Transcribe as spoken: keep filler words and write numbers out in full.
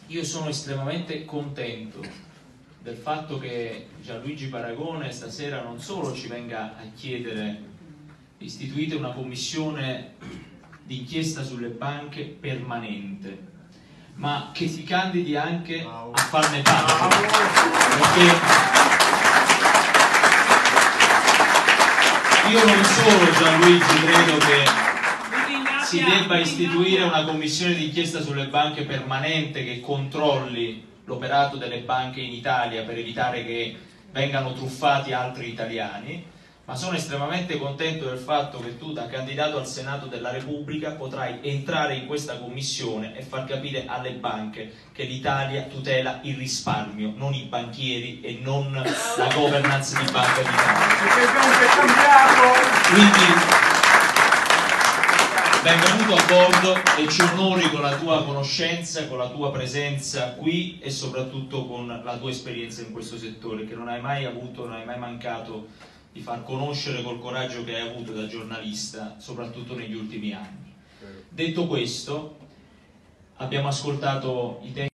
io sono estremamente contento del fatto che Gianluigi Paragone stasera non solo ci venga a chiedere istituite una commissione d'inchiesta sulle banche permanente, ma che si candidi anche a farne parte, perché io non solo, Gianluigi, credo che si debba istituire una commissione d'inchiesta sulle banche permanente che controlli l'operato delle banche in Italia per evitare che vengano truffati altri italiani, ma sono estremamente contento del fatto che tu, da candidato al Senato della Repubblica, potrai entrare in questa commissione e far capire alle banche che l'Italia tutela il risparmio, non i banchieri e non la governance di Banca d'Italia. Quindi benvenuto a bordo e ci onori con la tua conoscenza, con la tua presenza qui e soprattutto con la tua esperienza in questo settore, che non hai mai avuto, non hai mai mancato di far conoscere col coraggio che hai avuto da giornalista, soprattutto negli ultimi anni. Detto questo, abbiamo ascoltato i temi